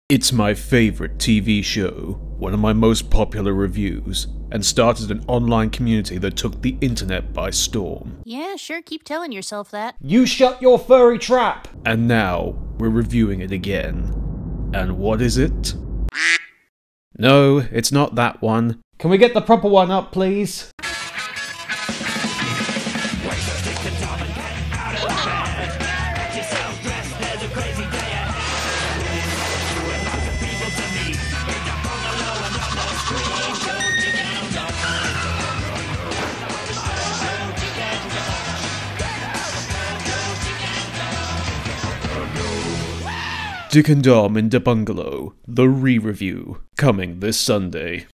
It's my favorite TV show, one of my most popular reviews, and started an online community that took the internet by storm. Yeah, sure, keep telling yourself that. You shut your furry trap! And now, we're reviewing it again. And what is it? No, it's not that one. Can we get the proper one up, please? Dick and Dom in Da Bungalow, the re-review, coming this Sunday.